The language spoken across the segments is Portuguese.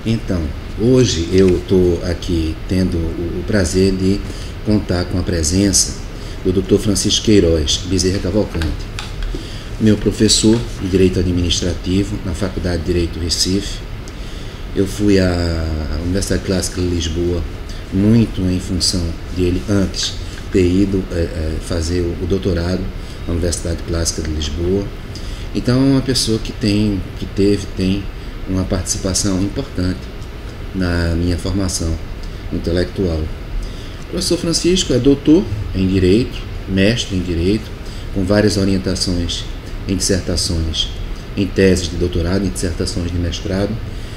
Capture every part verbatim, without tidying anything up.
Então, hoje eu estou aqui tendo o prazer de contar com a presença do doutor Francisco Queiroz Bezerra Cavalcante, meu professor de Direito Administrativo na Faculdade de Direito do Recife. Eu fui à Universidade Clássica de Lisboa muito em função dele antes ter ido é, é, fazer o, o doutorado na Universidade Clássica de Lisboa. Então é uma pessoa que tem, que teve, tem uma participação importante na minha formação intelectual. O professor Francisco é doutor em Direito, mestre em Direito, com várias orientações em dissertações, em teses de doutorado, em dissertações de mestrado.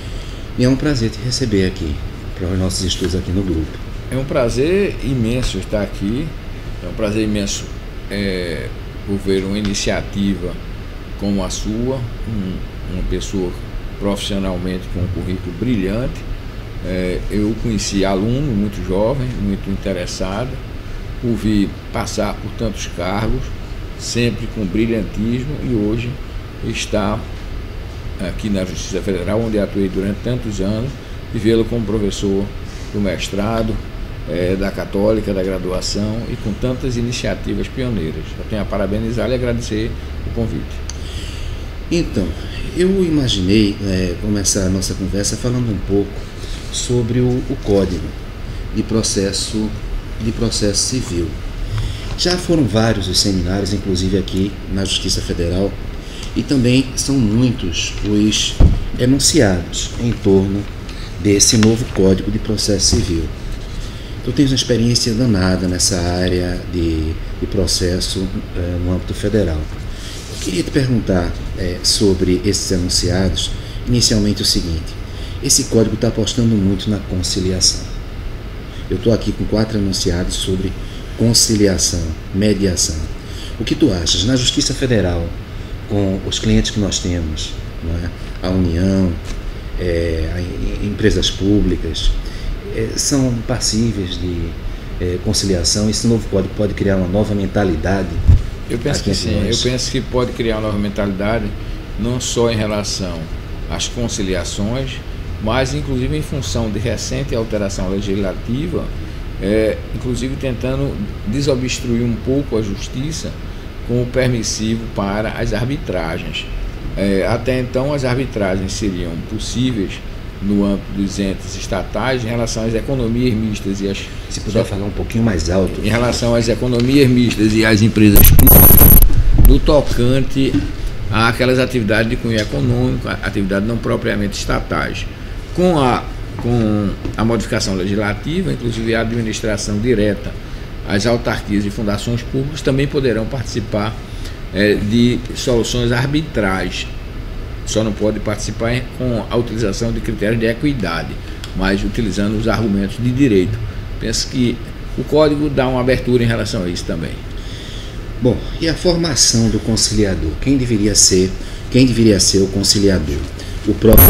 E é um prazer te receber aqui, para os nossos estudos aqui no grupo. É um prazer imenso estar aqui, é um prazer imenso é, por ver uma iniciativa como a sua, um, uma pessoa profissionalmente com um currículo brilhante. É, eu conheci aluno muito jovem, muito interessado, o vi passar por tantos cargos, sempre com brilhantismo, e hoje está aqui na Justiça Federal, onde atuei durante tantos anos, e vê-lo como professor do mestrado, é, da Católica, da graduação, e com tantas iniciativas pioneiras. Eu tenho a parabenizar e agradecer o convite. Então, eu imaginei é, começar a nossa conversa falando um pouco sobre o, o Código de Processo, de Processo Civil. Já foram vários os seminários, inclusive aqui na Justiça Federal, e também são muitos os enunciados em torno desse novo Código de Processo Civil. Tu tens uma experiência danada nessa área de, de processo é, no âmbito federal. Eu queria te perguntar é, sobre esses enunciados, inicialmente o seguinte: esse código está apostando muito na conciliação. Eu estou aqui com quatro enunciados sobre conciliação, mediação. O que tu achas? Na Justiça Federal, com os clientes que nós temos, não é? A União, é, a, empresas públicas, é, são passíveis de é, conciliação? Esse novo código pode criar uma nova mentalidade? Eu penso que sim, eu penso que pode criar uma nova mentalidade, não só em relação às conciliações, mas inclusive em função de recente alteração legislativa, é, inclusive tentando desobstruir um pouco a justiça com o permissivo para as arbitragens. É, até então as arbitragens seriam possíveis no âmbito dos entes estatais em relação às economias mistas e às... Se puder falar um pouquinho mais alto. Em relação às economias mistas e às empresas públicas, no tocante àquelas atividades de cunho econômico, atividades não propriamente estatais. Com a, com a modificação legislativa, inclusive a administração direta, as autarquias e fundações públicas também poderão participar é, de soluções arbitrais. Só não pode participar com a utilização de critérios de equidade, mas utilizando os argumentos de direito. Penso que o Código dá uma abertura em relação a isso também. Bom, e a formação do conciliador? Quem deveria ser, quem deveria ser o conciliador? O próprio...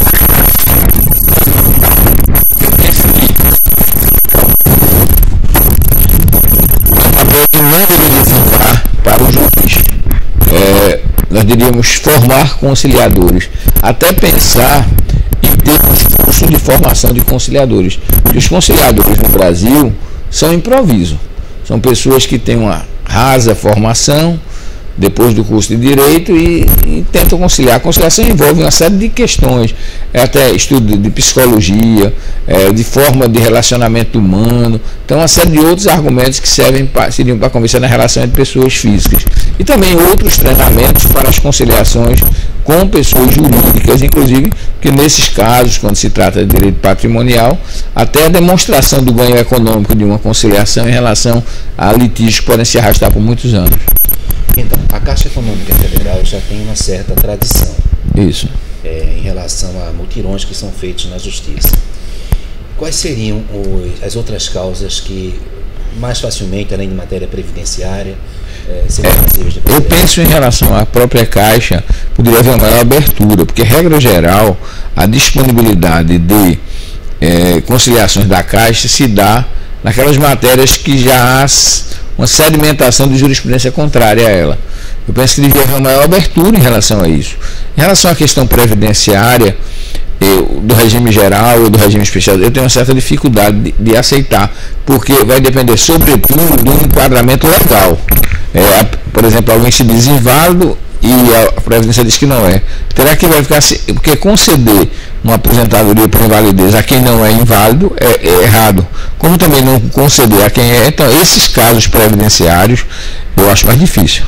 Não deveria ficar para o juiz. É, nós deveríamos formar conciliadores, até pensar em ter um curso de formação de conciliadores, porque os conciliadores no Brasil são improviso, são pessoas que têm uma rasa formação depois do curso de Direito e, e tentam conciliar. A conciliação envolve uma série de questões, é até estudo de psicologia, é, de forma de relacionamento humano, então uma série de outros argumentos que servem pra, seriam para conversar na relação entre pessoas físicas. E também outros treinamentos para as conciliações com pessoas jurídicas, inclusive que nesses casos, quando se trata de direito patrimonial, até a demonstração do ganho econômico de uma conciliação em relação a litígios que podem se arrastar por muitos anos. Então, a Caixa Econômica Federal já tem uma certa tradição. Isso. É, em relação a mutirões que são feitos na Justiça. Quais seriam os, as outras causas que mais facilmente, além de matéria previdenciária, é, seriam passíveis de Eu penso em relação à própria Caixa, poderia haver uma maior abertura, porque, regra geral, a disponibilidade de é, conciliações da Caixa se dá naquelas matérias que já há uma sedimentação de jurisprudência contrária a ela. Eu penso que devia haver uma maior abertura em relação a isso. Em relação à questão previdenciária, do regime geral ou do regime especial, eu tenho uma certa dificuldade de, de aceitar, porque vai depender, sobretudo, do enquadramento legal. É, por exemplo, alguém se diz inválido e a Previdência diz que não é. Terá que verificar se, porque conceder uma aposentadoria por invalidez a quem não é inválido é, é errado. Como também não conceder a quem é, então esses casos previdenciários eu acho mais difícil.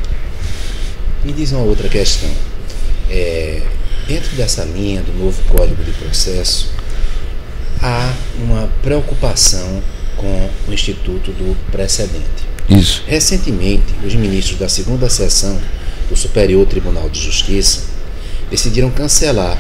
Me diz uma outra questão. É, dentro dessa linha do novo Código de Processo, há uma preocupação com o Instituto do Precedente. Isso. Recentemente, os ministros da segunda sessão do Superior Tribunal de Justiça decidiram cancelar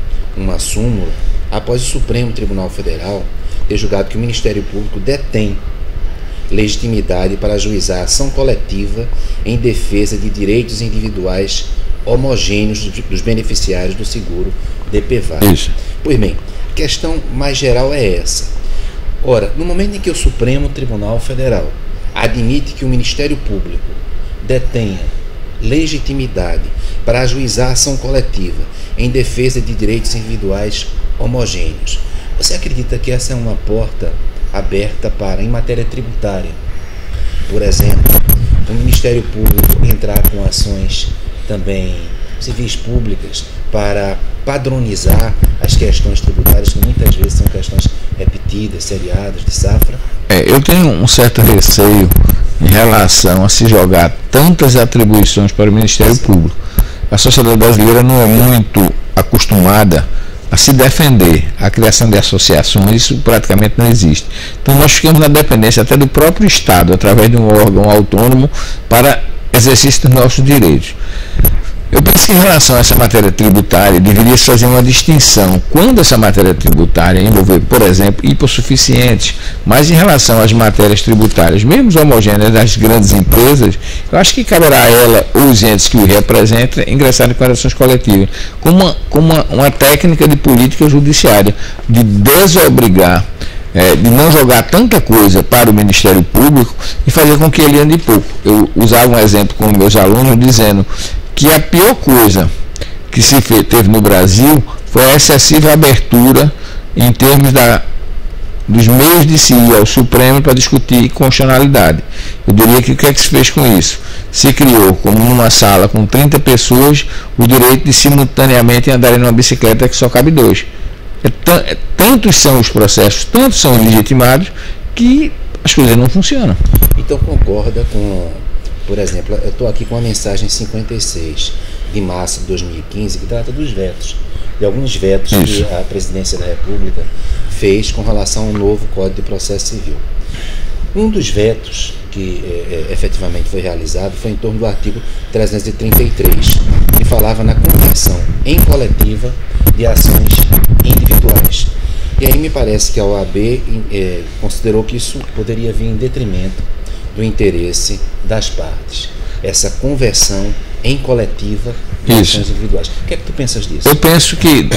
uma súmula após o Supremo Tribunal Federal ter julgado que o Ministério Público detém legitimidade para ajuizar ação coletiva em defesa de direitos individuais homogêneos dos beneficiários do seguro D P V A. Isso. Pois bem, a questão mais geral é essa. Ora, no momento em que o Supremo Tribunal Federal admite que o Ministério Público detenha legitimidade para ajuizar ação coletiva em defesa de direitos individuais homogêneos, você acredita que essa é uma porta aberta para, em matéria tributária, por exemplo, o Ministério Público entrar com ações também civis públicas para padronizar as questões tributárias, que muitas vezes são questões repetidas, seriadas, de safra? É, eu tenho um certo receio em relação a se jogar tantas atribuições para o Ministério Público. A sociedade brasileira não é muito acostumada a se defender, a criação de associações, isso praticamente não existe. Então nós ficamos na dependência até do próprio Estado, através de um órgão autônomo, para exercício dos nossos direitos. Eu penso que em relação a essa matéria tributária, deveria-se fazer uma distinção. Quando essa matéria tributária envolver, por exemplo, hipossuficientes, mas em relação às matérias tributárias, mesmo homogêneas das grandes empresas, eu acho que caberá a ela, ou os entes que o representam, ingressar em declarações coletivas, como uma, como uma, uma técnica de política judiciária, de desobrigar, É, de não jogar tanta coisa para o Ministério Público e fazer com que ele ande pouco. Eu usava um exemplo com meus alunos dizendo que a pior coisa que se teve no Brasil foi a excessiva abertura em termos da, dos meios de se ir ao Supremo para discutir constitucionalidade. Eu diria que o que é que se fez com isso? Se criou, como numa sala com trinta pessoas, o direito de simultaneamente andarem numa bicicleta que só cabe dois. É t- é, tantos são os processos, tantos são legitimados, que as coisas não funcionam. Então concorda com, por exemplo, eu estou aqui com a mensagem cinquenta e seis de março de dois mil e quinze, que trata dos vetos, de alguns vetos Isso. que a Presidência da República fez com relação ao novo Código de Processo Civil. Um dos vetos que é, é, efetivamente foi realizado foi em torno do artigo trezentos e trinta e três, que falava na conversão em coletiva de ações individuais. E aí me parece que a O A B é, considerou que isso poderia vir em detrimento do interesse das partes. Essa conversão em coletiva de isso. ações individuais. O que é que tu pensas disso? Eu penso que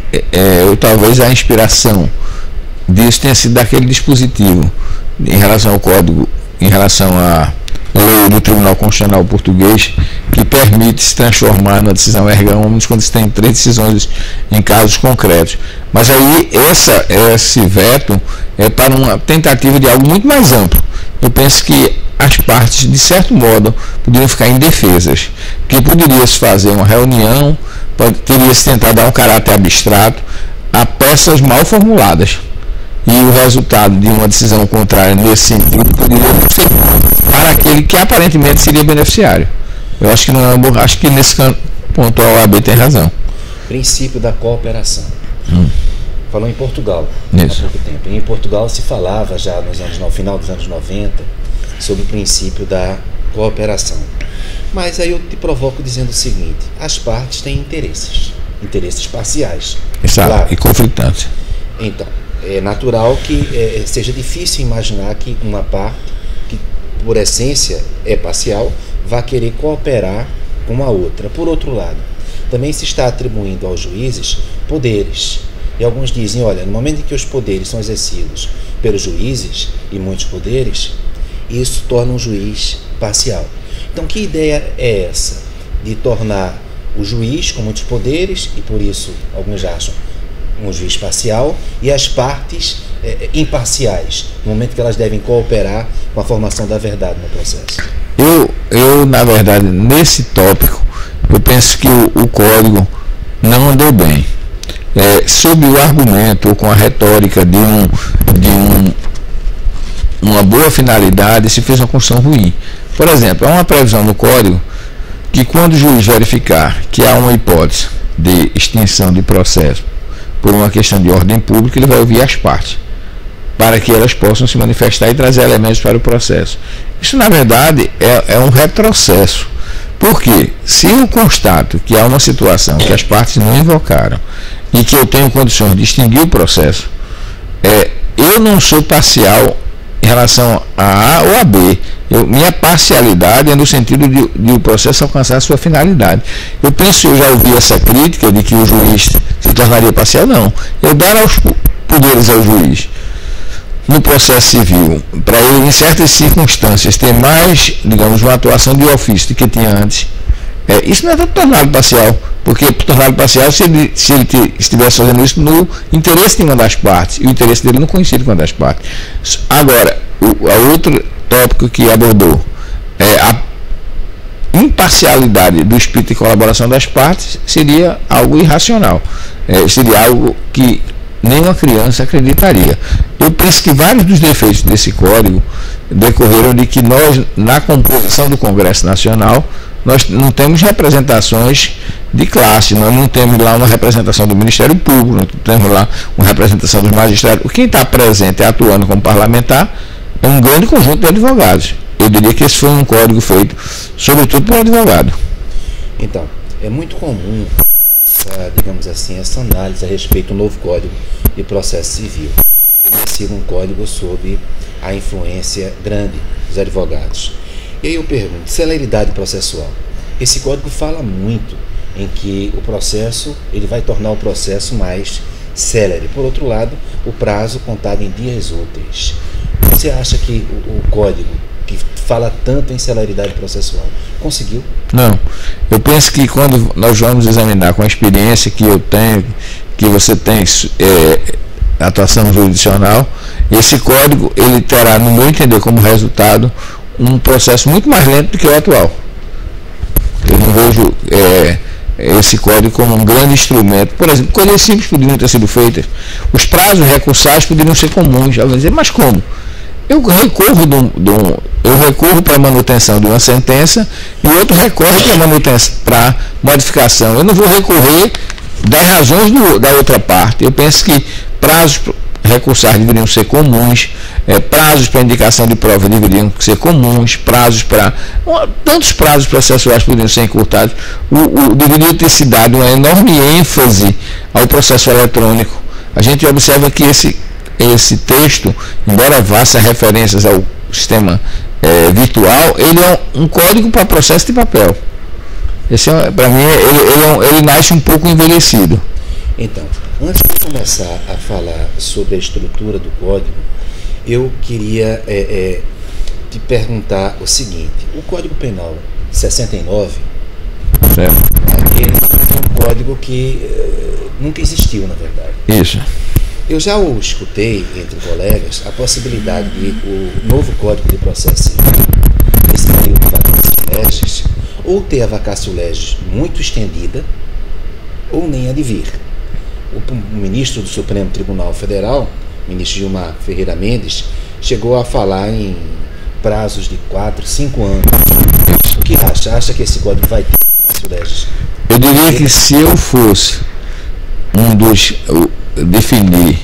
é, eu, talvez a inspiração disso tenha sido daquele dispositivo em relação ao código, em relação à lei do Tribunal Constitucional Português, que permite se transformar na decisão erga omnes quando se tem três decisões em casos concretos. Mas aí essa, esse veto é para uma tentativa de algo muito mais amplo. Eu penso que as partes, de certo modo, poderiam ficar indefesas, que poderia-se fazer uma reunião, teria-se tentar dar um caráter abstrato a peças mal formuladas. E o resultado de uma decisão contrária nesse sentido poderia ser para aquele que aparentemente seria beneficiário. Eu acho que não é bom, acho que nesse ponto a O A B tem razão. Princípio da cooperação. Hum. Falou em Portugal Isso. há pouco tempo. E em Portugal se falava já nos anos, no final dos anos noventa sobre o princípio da cooperação. Mas aí eu te provoco dizendo o seguinte: as partes têm interesses, interesses parciais. Exato, claro. E conflitantes. Então, é natural que é, seja difícil imaginar que uma parte, que por essência é parcial, vá querer cooperar com a outra. Por outro lado, também se está atribuindo aos juízes poderes. E alguns dizem, olha, no momento em que os poderes são exercidos pelos juízes, e muitos poderes, isso torna um juiz parcial. Então, que ideia é essa? De tornar o juiz com muitos poderes, e por isso alguns acham um juiz parcial e as partes é, imparciais, no momento que elas devem cooperar com a formação da verdade no processo? Eu, eu na verdade, nesse tópico, eu penso que o, o código não andou bem. É, sob o argumento ou com a retórica de, um, de um, uma boa finalidade, se fez uma construção ruim. Por exemplo, há uma previsão no código que quando o juiz verificar que há uma hipótese de extinção de processo por uma questão de ordem pública, ele vai ouvir as partes, para que elas possam se manifestar e trazer elementos para o processo. Isso, na verdade, é, é um retrocesso. Porque, se eu constato que há uma situação que as partes não invocaram e que eu tenho condições de extinguir o processo, é, eu não sou parcial em relação a A ou a B. Eu, minha parcialidade é no sentido de, de o processo alcançar a sua finalidade. Eu penso, eu já ouvi essa crítica de que o juiz se tornaria parcial. Não. Eu dar aos poderes ao juiz no processo civil, para ele, em certas circunstâncias, ter mais, digamos, uma atuação de ofício do que tinha antes, é, isso não é tornado parcial, porque tornado parcial se ele, se ele te, estivesse fazendo isso no interesse de uma das partes, e o interesse dele não coincide com uma das partes. Agora, o a outro tópico que abordou é a imparcialidade do espírito de colaboração das partes, seria algo irracional, é, seria algo que nenhuma criança acreditaria. Eu penso que vários dos defeitos desse código decorreram de que nós, na composição do Congresso Nacional, nós não temos representações de classe, nós não temos lá uma representação do Ministério Público, não temos lá uma representação dos magistrados. Quem está presente e atuando como parlamentar é um grande conjunto de advogados. Eu diria que esse foi um código feito, sobretudo por advogado. Então, é muito comum, essa, digamos assim, essa análise a respeito do novo Código de Processo Civil. Tem sido um código sob a influência grande dos advogados. E aí eu pergunto, celeridade processual. Esse código fala muito em que o processo, ele vai tornar o processo mais célere. Por outro lado, o prazo contado em dias úteis. Você acha que o, o código que fala tanto em celeridade processual conseguiu? Não. Eu penso que quando nós vamos examinar com a experiência que eu tenho, que você tem, é, atuação jurisdicional, esse código ele terá, no meu entender, como resultado um processo muito mais lento do que o atual. Eu não vejo é, esse código como um grande instrumento. Por exemplo, coisas simples poderiam ter sido feitas. Os prazos recursais poderiam ser comuns. Já vou dizer, mas como? Eu recorro de um, de um, eu recorro para a manutenção de uma sentença e o outro recorre para manutenção, para modificação. Eu não vou recorrer das razões do, da outra parte. Eu penso que prazos recursais deveriam ser comuns, é, prazos para indicação de prova deveriam ser comuns, prazos para... tantos prazos processuais poderiam ser encurtados. O, o, deveria ter se dado uma enorme ênfase ao processo eletrônico. A gente observa que esse, esse texto, embora faça referências ao sistema é, virtual, ele é um, um código para processo de papel. Esse é, para mim, ele, ele, é um, ele nasce um pouco envelhecido. Então, antes de começar a falar sobre a estrutura do código, eu queria é, é, te perguntar o seguinte: o Código Penal de sessenta e nove, ele é um código que uh, nunca existiu, na verdade. Isso. Eu já o escutei entre colegas a possibilidade de o novo Código de Processo Civil, esse período de vacácio legis, ou ter a vacácio legis muito estendida, ou nem a de vir. O ministro do Supremo Tribunal Federal, ministro Gilmar Ferreira Mendes, chegou a falar em prazos de quatro, cinco anos. O que acha? Acha que esse código vai ter vacácio legis? Eu diria que se eu fosse um dos definir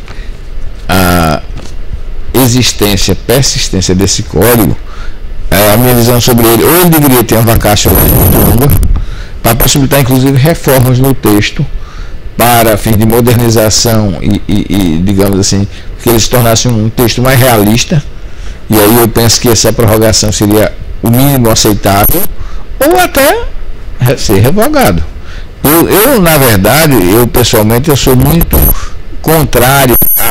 a existência, persistência desse código, a minha visão sobre ele, ou ele deveria ter uma vacácio muito longa, para possibilitar inclusive reformas no texto, para fins de modernização e, e, e, digamos assim, que ele se tornasse um texto mais realista, e aí eu penso que essa prorrogação seria o mínimo aceitável, ou até ser revogado. Eu, eu na verdade, eu pessoalmente, eu sou muito contrário à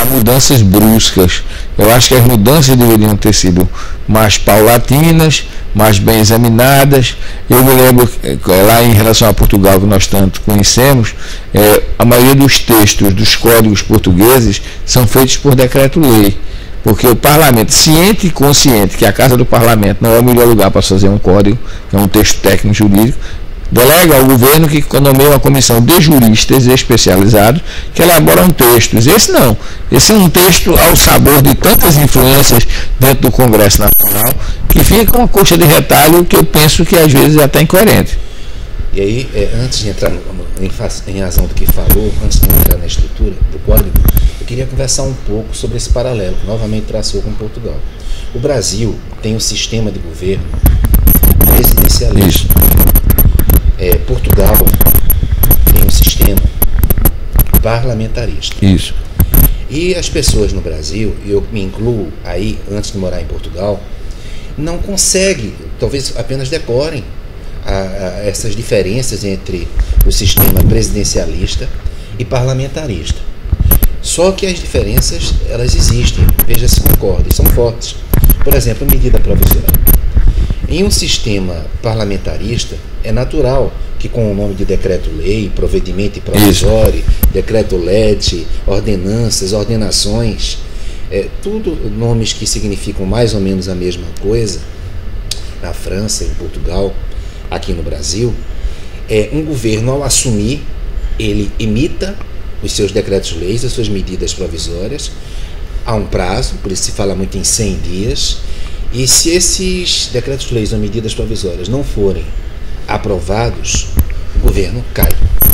a mudanças bruscas. Eu acho que as mudanças deveriam ter sido mais paulatinas, mais bem examinadas. Eu me lembro, lá em relação a Portugal, que nós tanto conhecemos, é, a maioria dos textos dos códigos portugueses são feitos por decreto-lei. Porque o parlamento, ciente e consciente que a Casa do Parlamento não é o melhor lugar para fazer um código, que é um texto técnico jurídico, delega ao governo que nomeia uma comissão de juristas especializados que elaboram textos. Esse não. Esse é um texto ao sabor de tantas influências dentro do Congresso Nacional que fica uma coxa de retalho que eu penso que às vezes é até incoerente. E aí, é, antes de entrar no, em, em razão do que falou, antes de entrar na estrutura do código, eu queria conversar um pouco sobre esse paralelo que novamente traçou com Portugal. O Brasil tem um sistema de governo presidencialista. É, Portugal tem um sistema parlamentarista. Isso. E as pessoas no Brasil, e eu me incluo aí antes de morar em Portugal, não conseguem, talvez apenas decorem a, a essas diferenças entre o sistema presidencialista e parlamentarista. Só que as diferenças, elas existem, veja se concorda, e são fortes. Por exemplo, medida provisória. Em um sistema parlamentarista, é natural que com o nome de decreto-lei, provimento provisório, decreto-lei, ordenanças, ordenações, é, tudo nomes que significam mais ou menos a mesma coisa, na França, em Portugal, aqui no Brasil, é um governo, ao assumir, ele imita os seus decretos-leis, as suas medidas provisórias, há um prazo, por isso se fala muito em cem dias, e se esses decretos-leis ou medidas provisórias não forem aprovados, o governo cai.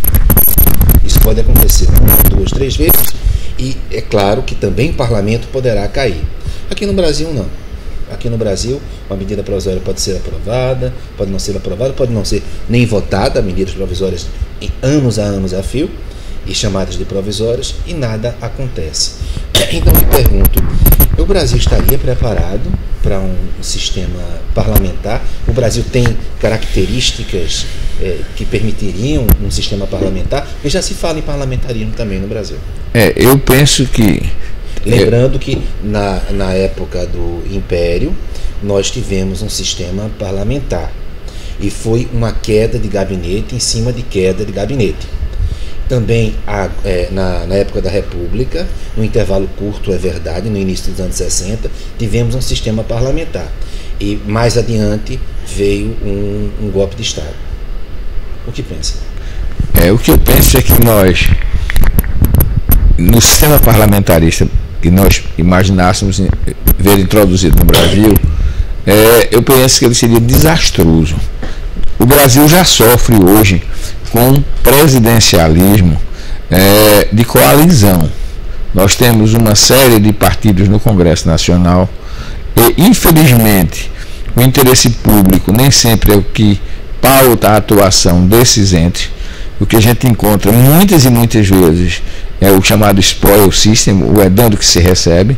Isso pode acontecer uma, duas, três vezes, e é claro que também o parlamento poderá cair. Aqui no Brasil, não. Aqui no Brasil, uma medida provisória pode ser aprovada, pode não ser aprovada, pode não ser nem votada, medidas provisórias em anos a anos a fio, e chamadas de provisórias, e nada acontece. Então eu pergunto, o Brasil estaria preparado para um sistema parlamentar? O Brasil tem características é, que permitiriam um sistema parlamentar? E já se fala em parlamentarismo também no Brasil. É, eu penso que... Lembrando que na, na época do Império, nós tivemos um sistema parlamentar. E foi uma queda de gabinete em cima de queda de gabinete. Também a, é, na, na época da República, no intervalo curto, é verdade, no início dos anos sessenta, tivemos um sistema parlamentar. E mais adiante veio um, um golpe de Estado. O que pensa? É, o que eu penso é que nós, no sistema parlamentarista que nós imaginássemos ver introduzido no Brasil, é, eu penso que ele seria desastroso. O Brasil já sofre hoje com presidencialismo é, de coalizão. Nós temos uma série de partidos no Congresso Nacional e, infelizmente, o interesse público nem sempre é o que pauta a atuação desses entes. O que a gente encontra muitas e muitas vezes é o chamado spoil system, o é dando que se recebe,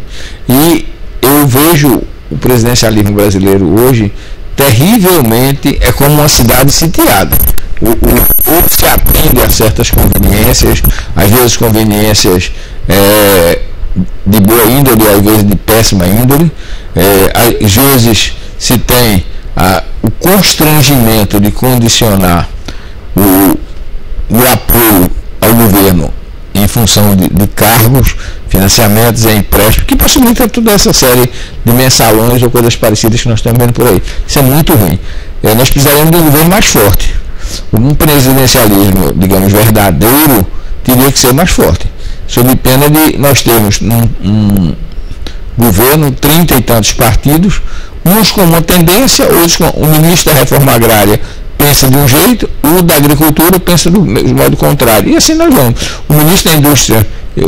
e eu vejo o presidencialismo brasileiro hoje terrivelmente é como uma cidade sitiada. O, o, ou se atende a certas conveniências, às vezes conveniências é, de boa índole, às vezes de péssima índole, é, às vezes se tem a, o constrangimento de condicionar o, o apoio ao governo em função de, de cargos, financiamentos e empréstimos, que possibilita toda essa série de mensalões ou coisas parecidas que nós estamos vendo por aí. Isso é muito ruim. É, nós precisaríamos de um governo mais forte. Um presidencialismo, digamos, verdadeiro, teria que ser mais forte. Sob pena de nós termos um, um governo, trinta e tantos partidos, uns com uma tendência, outros com o ministro da Reforma Agrária pensa de um jeito, o da Agricultura pensa do modo contrário. E assim nós vamos. O ministro da Indústria,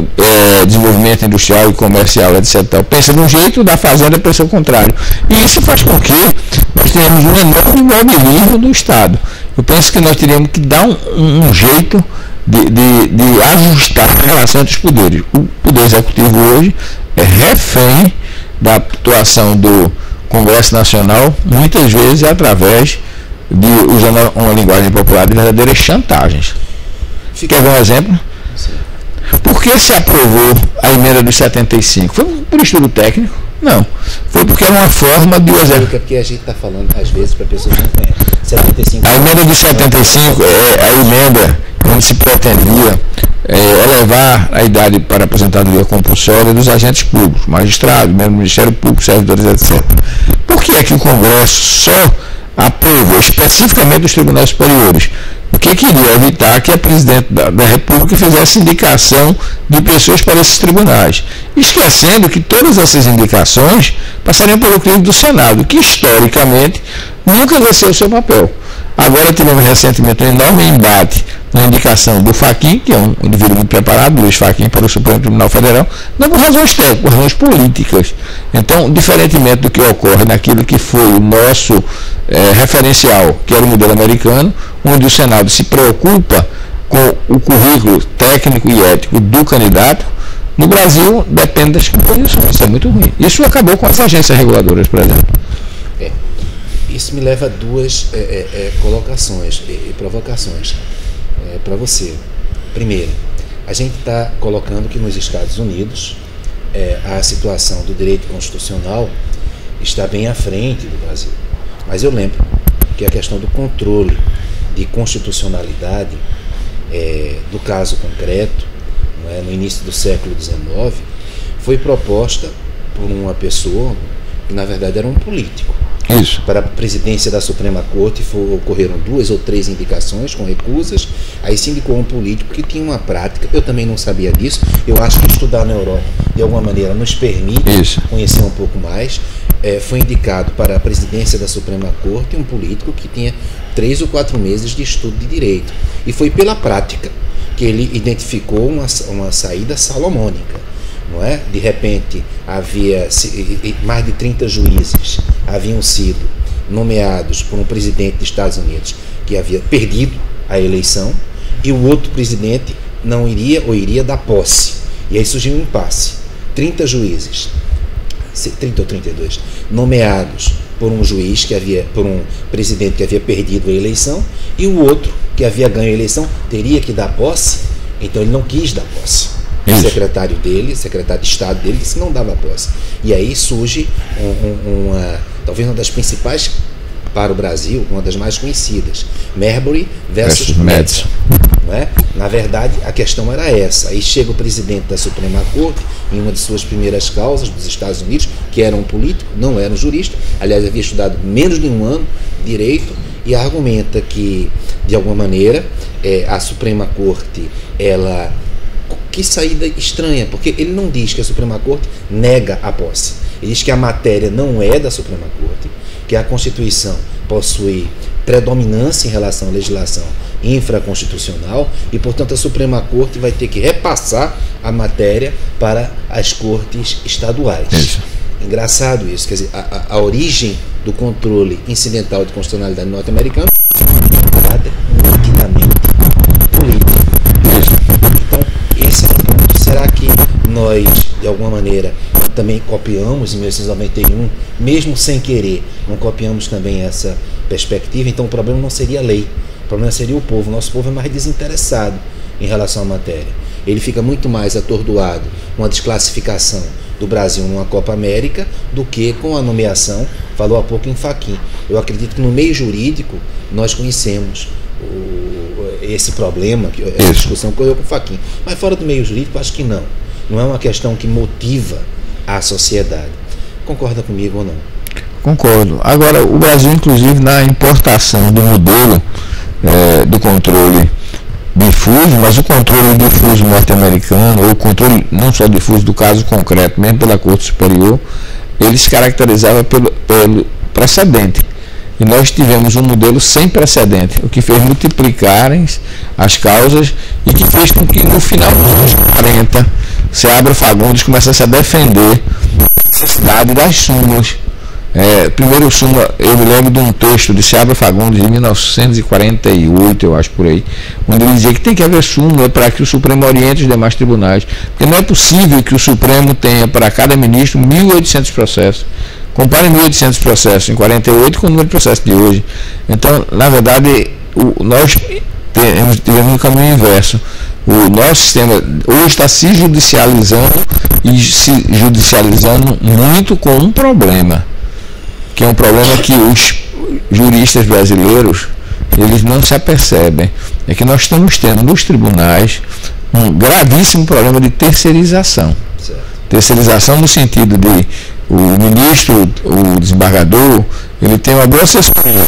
é, Desenvolvimento Industrial e Comercial, etcétera, pensa de um jeito, o da Fazenda pensa o contrário. E isso faz com que nós tenhamos um enorme imobilismo do Estado. Eu penso que nós teríamos que dar um, um jeito de, de, de ajustar a relação entre os poderes. O Poder Executivo hoje é refém da atuação do Congresso Nacional, muitas vezes através de, usando uma linguagem popular, de verdadeiras chantagens. Fica... Quer ver um exemplo? Sim. Por que se aprovou a emenda dos setenta e cinco? Foi por estudo técnico? Não. Foi porque era uma forma de... É porque a gente está falando, às vezes, para pessoas que não conhecem. setenta e cinco... A emenda dos setenta e cinco é a emenda onde se pretendia é, elevar a idade para aposentadoria compulsória dos agentes públicos, magistrados, membros do Ministério Público, servidores, etcétera. Por que é que o Congresso só aprovou especificamente os tribunais superiores? Porque queria evitar que a presidente da, da República fizesse indicação de pessoas para esses tribunais, esquecendo que todas essas indicações passariam pelo crivo do Senado, que historicamente nunca exerceu o seu papel. Agora tivemos recentemente um enorme embate na indicação do Fachin, que é um indivíduo muito preparado, Luiz Fachin, para o Supremo Tribunal Federal, não por razões técnicas, por razões políticas. Então, diferentemente do que ocorre naquilo que foi o nosso é, referencial, que era o modelo americano, onde o Senado se preocupa com o currículo técnico e ético do candidato, no Brasil depende das composições. Isso é muito ruim. Isso acabou com as agências reguladoras, por exemplo. É. Isso me leva a duas é, é, é, colocações e, e provocações é, para você. Primeiro, a gente está colocando que nos Estados Unidos é, a situação do direito constitucional está bem à frente do Brasil. Mas eu lembro que a questão do controle de constitucionalidade é, do caso concreto, não é, no início do século dezenove, foi proposta por uma pessoa que na verdade era um político. Isso. Para a presidência da Suprema Corte for, ocorreram duas ou três indicações com recusas. Aí se indicou um político que tinha uma prática, eu também não sabia disso, eu acho que estudar na Europa de alguma maneira nos permite Isso. conhecer um pouco mais. É, foi indicado para a presidência da Suprema Corte um político que tinha três ou quatro meses de estudo de direito, e foi pela prática que ele identificou uma, uma saída salomônica. Não é? De repente havia mais de trinta juízes haviam sido nomeados por um presidente dos Estados Unidos que havia perdido a eleição, e o outro presidente não iria ou iria dar posse, e aí surgiu um impasse. trinta juízes, trinta ou trinta e dois, nomeados por um juiz que havia, por um presidente que havia perdido a eleição, e o outro que havia ganho a eleição teria que dar posse, então ele não quis dar posse. O secretário dele, secretário de Estado dele, disse que não dava posse. E aí surge um, um, uma, talvez uma das principais para o Brasil, uma das mais conhecidas, Marbury versus Madison. Não é? Na verdade, a questão era essa. Aí chega o presidente da Suprema Corte, em uma de suas primeiras causas dos Estados Unidos, que era um político, não era um jurista, aliás, havia estudado menos de um ano direito, e argumenta que, de alguma maneira, é, a Suprema Corte, ela... Que saída estranha, porque ele não diz que a Suprema Corte nega a posse. Ele diz que a matéria não é da Suprema Corte, que a Constituição possui predominância em relação à legislação infraconstitucional e, portanto, a Suprema Corte vai ter que repassar a matéria para as cortes estaduais. Isso. Engraçado isso, quer dizer, a, a, a origem do controle incidental de constitucionalidade norte-americana é nitidamente política. Esse é o ponto. Será que nós, de alguma maneira, também copiamos em mil novecentos e noventa e um, mesmo sem querer, não copiamos também essa perspectiva? Então o problema não seria a lei, o problema seria o povo. O nosso povo é mais desinteressado em relação à matéria. Ele fica muito mais atordoado com a desclassificação do Brasil numa Copa América do que com a nomeação, falou há pouco em Fachin. Eu acredito que no meio jurídico nós conhecemos o esse problema, essa discussão que ocorreu com o Fachin. Mas fora do meio jurídico, acho que não. Não é uma questão que motiva a sociedade. Concorda comigo ou não? Concordo. Agora, o Brasil, inclusive, na importação do modelo é, do controle difuso, mas o controle difuso norte-americano, ou o controle não só difuso do caso concreto, mesmo pela Corte Superior, ele se caracterizava pelo, pelo precedente. E nós tivemos um modelo sem precedente, o que fez multiplicarem as causas e que fez com que no final dos anos quarenta Seabra Fagundes começasse a defender a necessidade das súmulas. É, primeiro súmula, eu me lembro de um texto de Seabra Fagundes de mil novecentos e quarenta e oito, eu acho por aí, onde ele dizia que tem que haver súmula para que o Supremo oriente os demais tribunais, porque não é possível que o Supremo tenha para cada ministro mil e oitocentos processos. Compare mil e oitocentos processos em quarenta e oito com o número de processos de hoje. Então, na verdade, o, nós temos, tivemos um caminho inverso. O nosso sistema hoje está se judicializando e se judicializando muito com um problema, que é um problema que os juristas brasileiros eles não se apercebem, é que nós estamos tendo nos tribunais um gravíssimo problema de terceirização. Certo. Terceirização no sentido de o ministro, o desembargador, ele tem uma boa assessoria,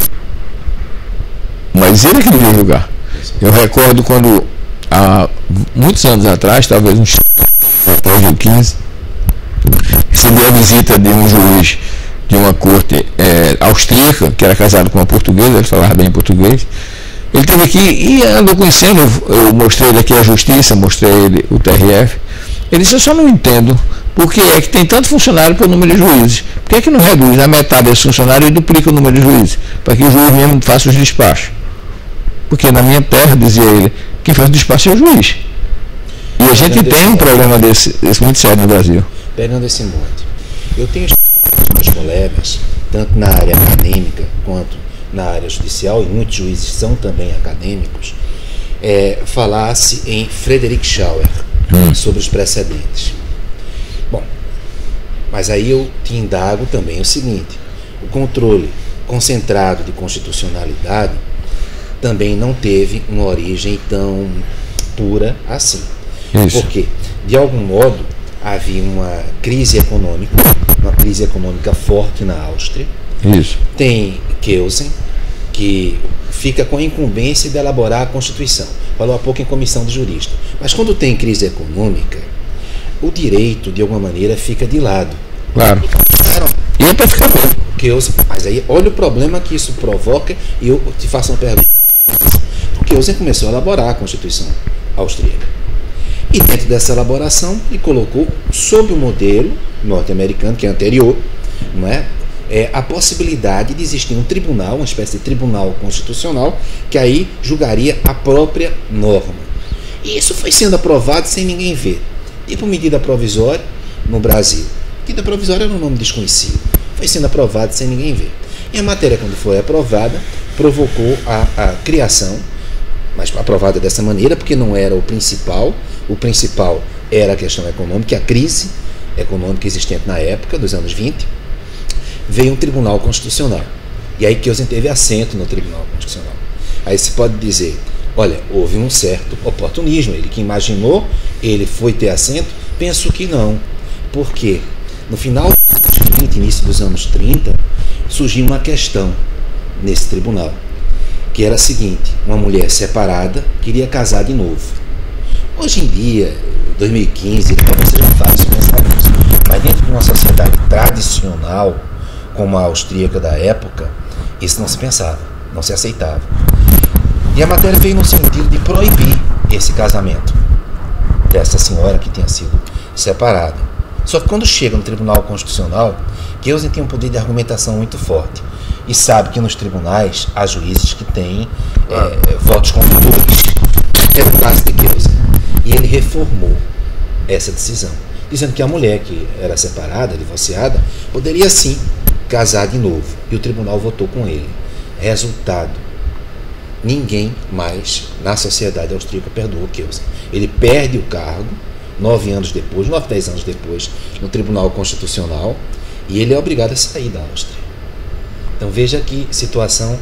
mas ele é que devia julgar. Eu recordo quando, há muitos anos atrás, talvez uns quinze, recebi a visita de um juiz de uma corte é, austríaca, que era casado com uma portuguesa, ele falava bem português. Ele esteve aqui e andou conhecendo, eu mostrei ele aqui a justiça, mostrei ele o T R F. Ele disse: eu só não entendo por que é que tem tanto funcionário para o número de juízes. Por que é que não reduz a metade desse funcionário e duplica o número de juízes? Para que o juiz mesmo faça os despachos. Porque na minha terra, dizia ele, quem faz o despacho é o juiz. E a gente tem um problema desse, desse muito sério no Brasil. Pegando esse monte, eu tenho meus colegas, tanto na área acadêmica quanto na área judicial, e muitos juízes são também acadêmicos, é, falasse em Frederick Schauer hum. sobre os precedentes. Bom, mas aí eu te indago também o seguinte: o controle concentrado de constitucionalidade também não teve uma origem tão pura assim. Isso. Porque, de algum modo, havia uma crise econômica, uma crise econômica forte na Áustria. Isso. Tem Kelsen, que fica com a incumbência de elaborar a Constituição. Falou há pouco em comissão de jurista. Mas quando tem crise econômica, o direito, de alguma maneira, fica de lado. Claro. E é para ficar bem. Kelsen, mas aí, olha o problema que isso provoca, e eu te faço uma pergunta. Porque Kelsen começou a elaborar a Constituição austríaca. E dentro dessa elaboração, ele colocou, sob o modelo norte-americano, que é anterior, não é? É, a possibilidade de existir um tribunal, uma espécie de tribunal constitucional, que aí julgaria a própria norma. E isso foi sendo aprovado sem ninguém ver. Tipo medida provisória no Brasil. Medida provisória era um nome desconhecido. Foi sendo aprovado sem ninguém ver. E a matéria, quando foi aprovada, provocou a, a criação, mas aprovada dessa maneira, porque não era o principal. O principal era a questão econômica, a crise econômica existente na época, dos anos vinte. Veio um tribunal constitucional. E aí Kelsen teve assento no tribunal constitucional. Aí se pode dizer, olha, houve um certo oportunismo. Ele que imaginou, ele foi ter assento? Penso que não. Por quê? No final dos anos vinte, início dos anos trinta, surgiu uma questão nesse tribunal, que era a seguinte: uma mulher separada queria casar de novo. Hoje em dia, dois mil e quinze, talvez seja fácil pensar nisso, mas dentro de uma sociedade tradicional, como a austríaca da época, isso não se pensava, não se aceitava. E a matéria veio no sentido de proibir esse casamento dessa senhora que tinha sido separada. Só que quando chega no Tribunal Constitucional, Kelsen tem um poder de argumentação muito forte. E sabe que nos tribunais há juízes que têm é, votos confiadores. É o caso de Kelsen. E ele reformou essa decisão, dizendo que a mulher que era separada, divorciada, poderia sim casar de novo. E o tribunal votou com ele. Resultado: ninguém mais na sociedade austríaca perdoou Kelsen. Ele perde o cargo nove anos depois, nove, dez anos depois, no Tribunal Constitucional, e ele é obrigado a sair da Áustria. Então veja que situação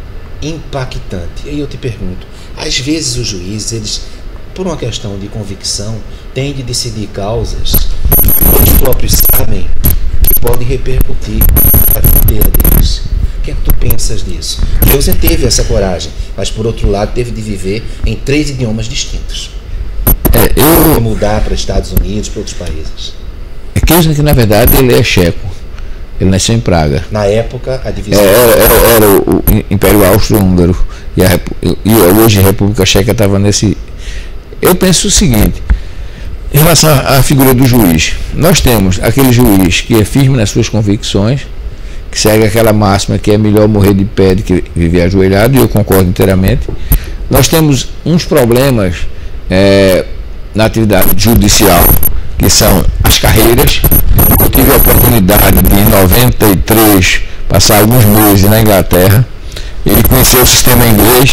impactante. E aí eu te pergunto, às vezes os juízes, eles, por uma questão de convicção, têm de decidir causas que eles próprios sabem que podem repercutir a vida inteira deles. O que é que tu pensas disso? Kelsen teve essa coragem, mas por outro lado teve de viver em três idiomas distintos. É, eu... mudar para Estados Unidos, para outros países. É Kelsen que na verdade ele é checo. Ele nasceu em Praga. Na época, a divisão... É, era, era, era o Império Austro-Húngaro. E, a, e hoje a República Checa estava nesse... Eu penso o seguinte, em relação à figura do juiz. Nós temos aquele juiz que é firme nas suas convicções, que segue aquela máxima que é melhor morrer de pé do que viver ajoelhado, e eu concordo inteiramente. Nós temos uns problemas é, na atividade judicial, que são as carreiras. Eu tive a oportunidade de, em noventa e três, passar alguns meses na Inglaterra e conhecer o sistema inglês,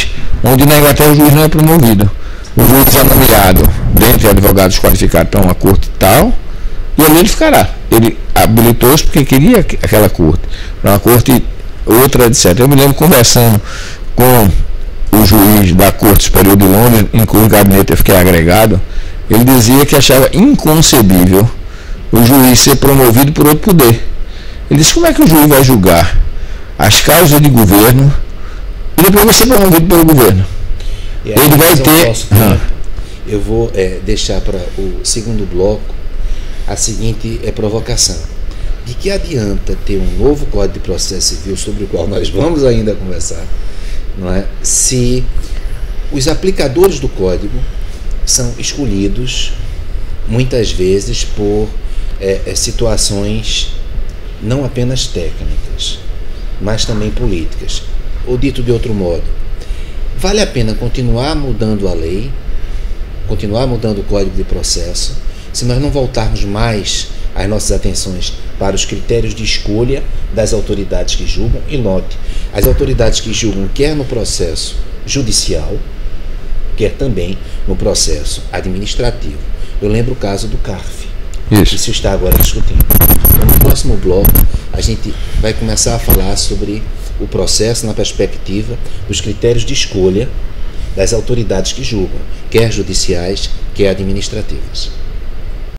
onde na Inglaterra o juiz não é promovido. O juiz é nomeado dentre advogados qualificados para uma corte tal, e ali ele ficará. Ele habilitou-se porque queria aquela corte, para uma corte outra, etcétera. Eu me lembro conversando com o juiz da Corte Superior de Londres, em cujo gabinete eu fiquei agregado. Ele dizia que achava inconcebível o juiz ser promovido por outro poder. Ele disse: como é que o juiz vai julgar as causas de governo e depois vai ser promovido pelo governo? E aí, ele vai ter... Posso, ah. Eu vou é, deixar para o segundo bloco a seguinte é, provocação. De que adianta ter um novo Código de Processo Civil, sobre o qual nós vamos ainda conversar, não é? Se os aplicadores do Código são escolhidos muitas vezes por é, é, situações não apenas técnicas, mas também políticas. Ou dito de outro modo, vale a pena continuar mudando a lei, continuar mudando o Código de Processo, se nós não voltarmos mais as nossas atenções para os critérios de escolha das autoridades que julgam? E note, as autoridades que julgam quer no processo judicial, quer também no processo administrativo. Eu lembro o caso do CARF, Isso. que se está agora discutindo. Então, no próximo bloco, a gente vai começar a falar sobre o processo na perspectiva dos critérios de escolha das autoridades que julgam, quer judiciais, quer administrativas.